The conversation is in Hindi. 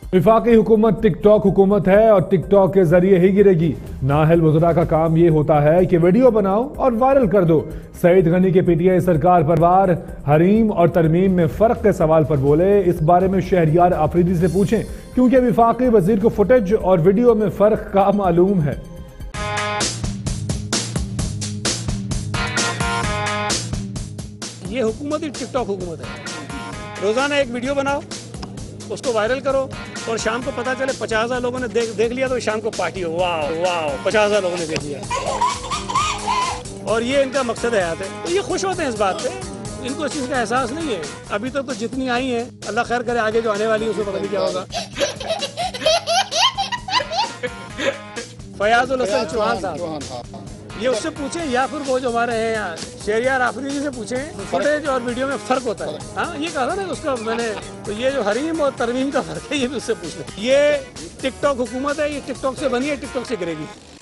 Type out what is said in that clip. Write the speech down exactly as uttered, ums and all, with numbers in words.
विफाकी हुकूमत टिकटॉक हुकूमत है और टिकटॉक के जरिए ही गिरेगी। नाहल वज़रा का काम ये होता है कि वीडियो बनाओ और वायरल कर दो। सईद गनी के पीटीआई सरकार पर वार, हरीम और तरमीम में फर्क के सवाल पर बोले। इस बारे में शहरियार आफरीदी से पूछें, क्योंकि विफाकी वजीर को फुटेज और वीडियो में फर्क का मालूम है। ये हुकूमत ही टिकटॉक हुकूमत है। रोजाना एक वीडियो बनाओ, उसको वायरल करो और शाम को पता चले पचास हजार लोगों ने देख देख लिया तो शाम को पार्टी हो, वाह वाह पचास हजार लोगों ने देख लिया। और ये इनका मकसद हयात है, तो ये खुश होते हैं इस बात पे। इनको इस चीज़ का एहसास नहीं है अभी तक। तो, तो जितनी आई हैं, अल्लाह खैर करे, आगे जो आने वाली है उसमें पता नहीं क्या होगा। फयाजुल हसन चौहान साहब, ये उससे पूछे या फिर वो जो हमारे हैं यहाँ शहरियार आफरीदी से पूछे, फुटेज और वीडियो में फर्क होता है। हाँ, ये कहा था ना उसका मैंने, तो ये जो हरीम और तरमीम का फर्क है ये भी उससे पूछ लें। ये टिकटॉक हुकूमत है, ये टिकटॉक से बनी है, टिकटॉक से गिरेगी।